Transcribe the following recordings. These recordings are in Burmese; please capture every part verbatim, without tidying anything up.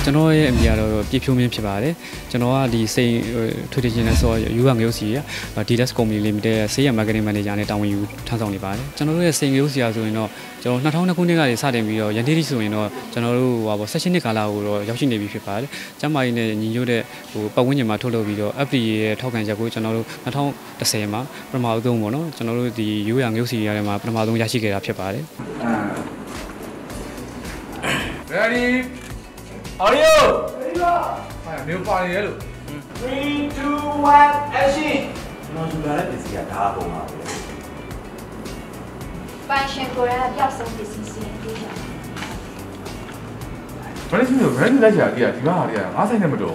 ကျွန်တော်ရဲ့အမည်ကတော့ပြည့်ဖြိုးမင်းဖြစ်ပါတယ်ကျွန်တော်ကဒီစိန်ထွေထွေချင်းနဲ့ဆိုယူရငရုတ်စီရဒီလက်စ်ကုမ္ပဏီလီမိတက်ဆေးရမားကတ်တင်းမန်နေဂျာနဲ့တာဝန်ယူထမ်းဆောင်နေပါတယ်ကျွန်တော်တို့ရဲ့စိန်ငရုတ်စီရဆိုရင်တော့ကျွန်တော်၂၀၀၂ခုနှစ်ကနေစတင်ပြီးတော့ယနေ့ထိဆိုရင်တော့ကျွန်တော်တို့ဟိုပေါ့၁၈နှစ်ကာလကိုတော့ရောက်ရှိနေပြီဖြစ်ပါတယ်ကျမ်းမာရေးနဲ့ညီညွတ်တဲ့ဟိုပတ်ဝန်းကျင်မှာထုတ်လုပ်ပြီးတော့ F D A ရဲ့ထောက်ခံချက်ကိုကျွန်တော်တို့၂၀၁၀မှာပထမဆုံးပေါ့နော်ကျွန်တော်တို့ဒီယူရငရုတ်စီရထဲမှာပထမဆုံးရရှိခဲ့တာဖြစ်ပါတယ် Ready Audio ဟာမျိုးပါနေရလို့ three two one action ကျွန်တော်ယူလာတဲ့ပစ္စည်းကဒါပုံပါပဲပိုင်ရှင်ကိုယ်ကပျောက်ဆုံးပစ္စည်းစီရင်ပေးတာဘာလို့ဆိုတော့ brand လိုက်ကြတယ်ဒီကဟာတွေကငါးဆိုင်နဲ့မတော်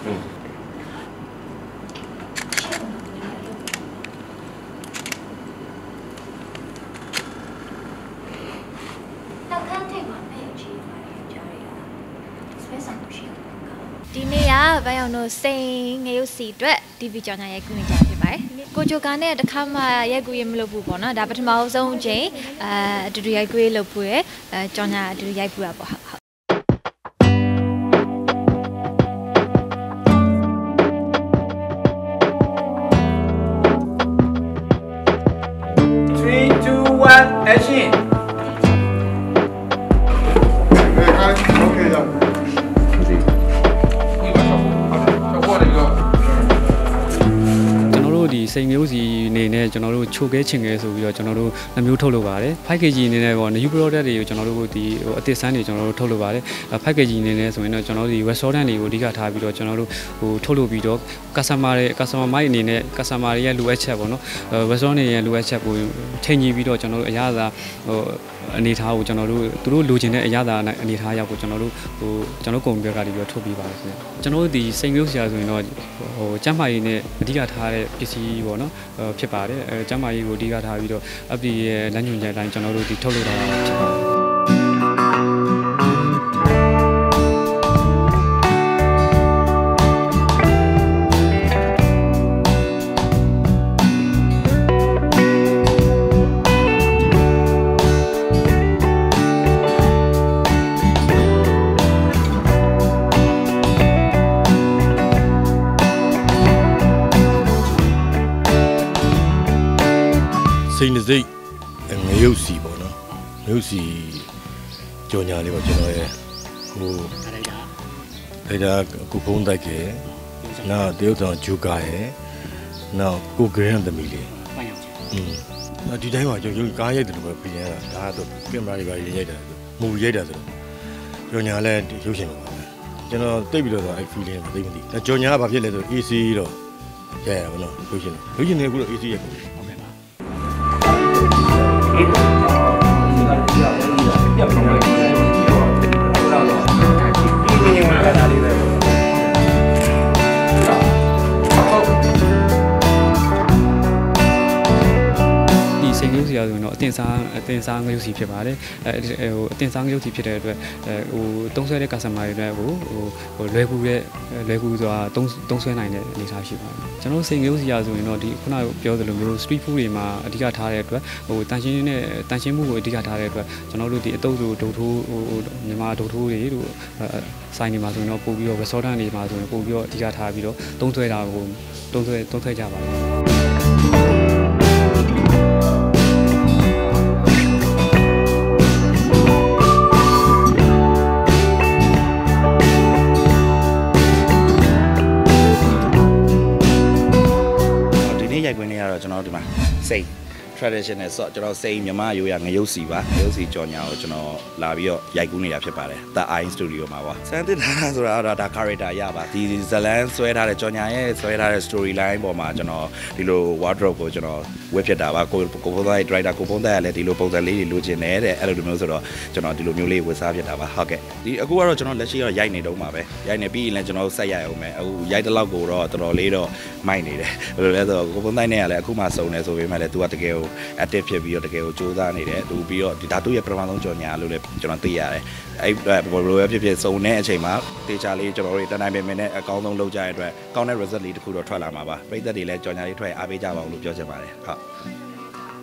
ဒီနေ့ကဘာရောက်လို့စိန်ငရုတ်စီအတွက် တီ ဗီ ကြော်ညာရိုက်ကူးနေကြဖြစ်ပါတယ်ကိုဂျိုကာနဲ့တစ်ခါမှရိုက်ကူးရမလို့ဘူးပေါ့နော်ဒါပထမဆုံးအချိန်အဲအတူတူရိုက်ကူးလုပ်ဖို့ရအဲကြော်ညာအတူတူရိုက်ကူးတာပေါ့ဟုတ်ဟုတ် three two one action ဒီစိန်မျိုးစီအနေနဲ့ကျွန်တော်တို့ချိုခဲချင်ခဲဆိုပြီးတော့ကျွန်တော်တို့နှမျိုးထုတ်လုပ်ပါတယ် five K G အနေနဲ့ပေါ့ new product တွေကိုကျွန်တော်တို့ဒီဟိုအသစ်ဆန်းတွေကျွန်တော်တို့ထုတ်လုပ်ပါတယ် five K G အနေနဲ့ဆိုရင်တော့ကျွန်တော်တို့ဒီ restaurant တွေကိုအဓိကထားပြီးတော့ကျွန်တော်တို့ဟိုထုတ်လုပ်ပြီးတော့ customer တွေ customer မိုက်အနေနဲ့ customer တွေရဲ့လိုအပ်ချက်ပေါ့နော် restaurant တွေရဲ့လိုအပ်ချက်ကိုချိန်ကြီးပြီးတော့ကျွန်တော်တို့အရသာဟိုအနေထားကိုကျွန်တော်တို့သူတို့လိုချင်တဲ့အရသာအနေထားရောက်ကိုကျွန်တော်တို့ဟိုကျွန်တော်ကုန်ပြက်ကတည်းကထုတ်ပြီးပါတယ်ခင်ဗျကျွန်တော်တို့ဒီစိန်မျိုးဆရာဆိုရင်တော့ဟိုကျမ်းမာရေးနဲ့အဓိကထားတဲ့ပစ္စည်းပေါ့နော်ဖြစ်ပါတယ်အဲကျမ်းမာရေးကိုအဓိကထားပြီးတော့ F D A ရဲ့လမ်းညွှန်ချက်အတိုင်းကျွန်တော်တို့ဒီထုတ်လုပ်တာဖြစ်ပါတယ်စိန်နစိတ်ငရုတ်စီပေါ့နော်ငရုတ်စီကြော်ညာလေးပေါ့ကျွန်တော်ရဲ့ဟိုဒါဒါကိုဖုန်းတိုက်ကဲနောက်တရုတ်ဆောင်ဂျူကာရဲ့နောက်ကိုဂရန်သမီးလေးပန်းရောင်ချอืมဒီတိုင်းမှာကျွန်တော်ကားရိုက်တယ်လို့ပဲပြင်ရတာဒါတော့ကင်မရာတွေပါရိုက်တာမူရိုက်တာဆိုတော့ကြော်ညာလည်းရုပ်ရှင်ပါပဲကျွန်တော်တိတ်ပြီးတော့အဲ့ feeling မသိမသိဒါကြော်ညာကဘာဖြစ်လဲဆို A C တော့ရရပါတော့ရုပ်ရှင်ရုပ်ရှင်တွေအခုတော့ A C ရဲ့ဟုတ်ကဲ့ပါပြတ်ပုံလေးကိုတော့တော့ဒီနေ့မှာလာလေးပဲဒီစိန်ငရုတ်စီရဆိုရင်တော့အတင်စားအတင်စားငရုတ်စီဖြစ်ပါတယ်အဲဟိုအတင်စားငရုတ်စီဖြစ်တဲ့အတွက်ဟိုသုံးဆွဲတဲ့ customer တွေအတွက်ဟိုဟိုလွယ်ကူတဲ့လွယ်ကူဆိုတာသုံးသုံးဆွဲနိုင်တဲ့အနေအထားရှိပါတယ်ကျွန်တော်စိန်ငရုတ်စီရဆိုရင်တော့ဒီခုနကပြောသလိုမျိုး street food တွေမှာအဓိကထားတဲ့အတွက်ဟိုတန်ရှင်းနဲ့တန်ရှင်းမှုကိုအဓိကထားတဲ့အတွက်ကျွန်တော်တို့ဒီအတုပ်တို့ဒုတ်ထိုးဟိုမြန်မာဒုတ်ထိုးတွေတို့ဆိုင်တွေမှာဆိုရင်တော့ပို့ပြီးတော့ restaurant တွေမှာဆိုရင်ပို့ပြီးတော့အဓိကထားပြီးတော့သုံးဆွဲတာကိုသုံးဆွဲသုံးဆွဲကြပါတယ်ရိုက်ခွင်းနေရတော့ကျွန်တော်တို့ဒီမှာစိတ် traditional ဆိုတော့ကျွန်တော်စိတ်မြန်မာရိုးရငရုတ်စီပါငရုတ်စီကြော်ညာကိုကျွန်တော်လာပြီးတော့ရိုက်ကူးနေတာဖြစ်ပါတယ် The Eye Studio မှာပါစမ်းသစ်ထားဆိုတာတော့ဒါ character ရပါဒီဇလန်ဆွဲထားတဲ့ကြော်ညာရဲ့ဆွဲထားတဲ့ story line ပေါ်မှာကျွန်တော်ဒီလို wardrobe ကိုကျွန်တော်ဝတ်ဖြစ်တာပါကိုကိုဖုန်းသားရဲ့ director ကိုဖုန်းသားကလည်းဒီလိုပုံစံလေးတွေလိုချင်တယ်တဲ့အဲ့လိုမျိုးဆိုတော့ကျွန်တော်ဒီလိုမျိုးလေးဝတ်စားဖြစ်တာပါဟုတ်ကဲ့ဒီအခုကတော့ကျွန်တော်လက်ရှိတော့ရိုက်နေတော့မှာပဲရိုက်နေပြီးရင်လည်းကျွန်တော်ဆက်ရိုက်အောင်မယ်အခုရိုက်တဲ့လောက်ကိုတော့တော်တော်လေးတော့မိုက်နေတယ်ဘယ်လိုလဲဆိုတော့ကိုဖုန်းသားနဲ့ကလည်းအခုမှစုံနေဆိုပေမဲ့လည်း तू ကတကယ်ကို active ဖြစ်ပြီးတော့တကယ်ကိုစူးစမ်းနေတယ်သူပြီးတော့ဒီဒါသူ့ရဲ့ပထမဆုံးကြော်ညာလို့လည်းကျွန်တော်သိရတယ်အဲ့ဘယ်လိုပဲဖြစ်ဖြစ်စုံတဲ့အချိန်မှာတေချာလေးကျွန်တော်တို့တန်တိုင်းပင်ပင်နဲ့အကောင်းဆုံးလုပ်ကြရတဲ့အတွက်ကောင်းတဲ့ result လေးတစ်ခုတော့ထွက်လာမှာပါပရိသတ်တွေလည်းကြော်ညာလေးထွက်အားပေးကြပါအောင်လို့ပြောချင်ပါတယ်ဟုတ်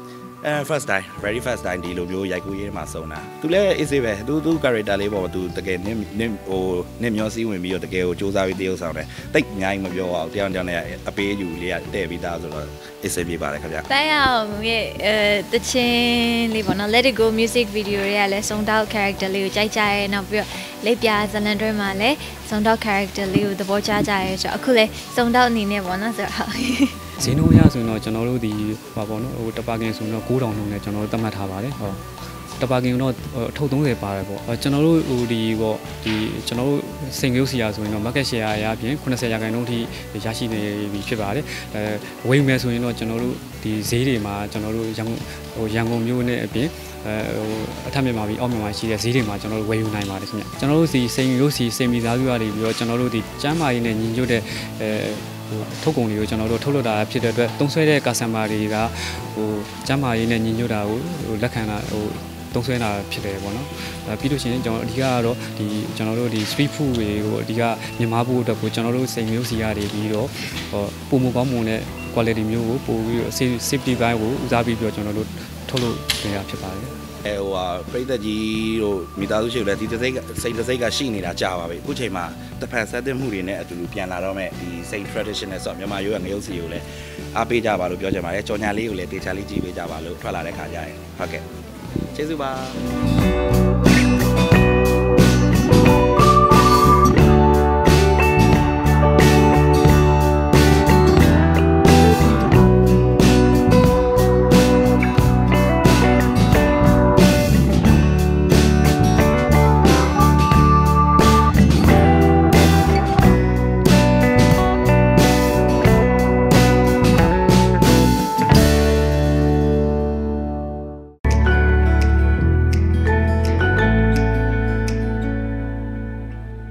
အဲ first time very first time ဒီလိုမျိုးရိုက်ကူးရေးမှာစုံတာသူလည်း easy ပဲသူသူ character လေးပေါ့သူတကယ်နင်းနင်းဟိုနင်းမျောစည်းဝင်ပြီးတော့တကယ်ကိုစူးစမ်းပြီးတရုပ်ဆောင်တယ်တိတ်အများကြီးမပြောအောင်တယောက်တယောက်နဲ့အပေးယူလေးကတဲ့ပြီးသားဆိုတော့ easy ပြပါတယ်ခင်ဗျာပန်းအောင်ရဲ့အဲတချင်းလေးပေါ့နော် Let It Go music video တွေကလည်းစုံတောက် character လေးကိုကြိုက်ကြရဲနောက်ပြီးတော့လက်ပြဇလန်တွဲမှာလည်းစုံတောက် character လေးကိုသဘောကျကြရဲဆိုတော့အခုလည်းစုံတောက်အနေနဲ့ပေါ့နော်ဆိုတော့ဈေးနှုန်းရဆိုရင်တော့ကျွန်တော်တို့ဒီဟောပေါ့နော်ဟိုတပါကင်ဆိုရင်တော့ကိုးထောင်နှုန်းနဲ့ကျွန်တော်တို့သတ်မှတ်ထားပါတယ်ဟောတပါကင်တော့အထုပ်သုံးဆယ်ပါတယ်ပေါ့ကျွန်တော်တို့ဟိုဒီပေါ့ဒီကျွန်တော်တို့စိန်ရုပ်စီရဆိုရင်တော့ market share အရာအပြင်eightyရာခိုင်နှုန်းထိရရှိနေပြီဖြစ်ပါတယ်အဲဝယ်မယ်ဆိုရင်တော့ကျွန်တော်တို့ဒီဈေးတွေမှာကျွန်တော်တို့ရန်ကုန်ဟိုရန်ကုန်မြို့နဲ့အပြင်အဲဟိုအထက်မြန်မာပြည်အောက်မြန်မာရှိတဲ့ဈေးတွေမှာကျွန်တော်တို့ဝယ်ယူနိုင်ပါတယ်ခင်ဗျကျွန်တော်တို့စီစိန်ရုပ်စီစိန်မိသားစုကနေပြီးတော့ကျွန်တော်တို့ဒီကျမ်းမာရေးနဲ့ညီညွတ်တဲ့အဲဟိုထုတ်ကုန်တွေကိုကျွန်တော်တို့ထုတ်လွှတ်တာဖြစ်တဲ့အတွက်သုံးဆွဲတဲ့ customer တွေကဟိုကျမ်းမာရေးနဲ့ညီညွတ်တာကိုဟိုလက်ခံတာဟိုသုံးဆွဲတာဖြစ်တယ်ပေါ့နော်အဲပြီးလို့ရှိရင်ကျွန်တော်အဓိကကတော့ဒီကျွန်တော်တို့ဒီ street food တွေကိုအဓိကမြန်မာဖို့အတွက်ကိုကျွန်တော်တို့စိန်မျိုးစီရနေပြီးတော့ဟိုပုံမကောင်းမွန်တဲ့ quality မျိုးကိုပို့ပြီးတော့ safety bike ကိုဦးစားပြီးပြီးတော့ကျွန်တော်တို့ထုတ်လို့ရဖြစ်ပါတယ်အဲဟိုဟာပြိသက်ကြီးတို့မိသားစုရှိလို့လည်းဒီတစ်စိတ်စိတ်တစ်စိတ်ကရှိနေတာကြာပါပြီအခုချိန်မှာတဖန်ဆက်တဲ့မှုတွေနဲ့အတူတူပြန်လာတော့မဲ့ဒီစိတ် traditional ဆိုမြန်မာရိုးကငရုတ်စီကိုလည်းအားပေးကြပါလို့ပြောချင်ပါတယ်ကြော်ညာလေးကိုလည်းတေချာလေးကြည့်ပေးကြပါလို့ထွက်လာတဲ့ခါကျရင်ဟုတ်ကဲ့ကျေးဇူးပါ